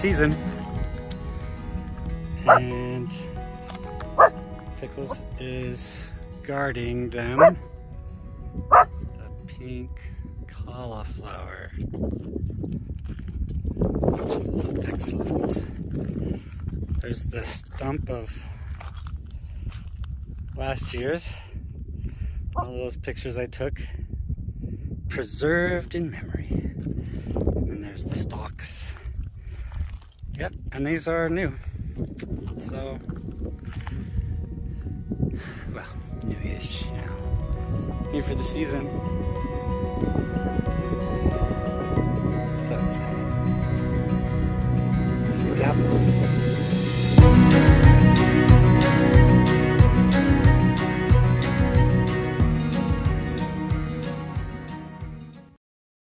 season. And Pickles is guarding them. The pink cauliflower, which is excellent. There's the stump of last year's. All those pictures I took, preserved in memory. And then there's the stalks. Yep, and these are new. So, well, new-ish, you know. New for the season. So exciting. See what happens.